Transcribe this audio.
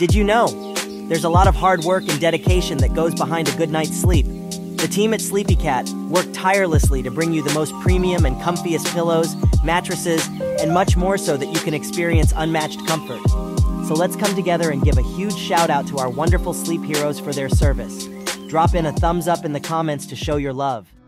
Did you know? There's a lot of hard work and dedication that goes behind a good night's sleep. The team at SleepyCat work tirelessly to bring you the most premium and comfiest pillows, mattresses, and much more so that you can experience unmatched comfort. So let's come together and give a huge shout out to our wonderful sleep heroes for their service. Drop in a thumbs up in the comments to show your love.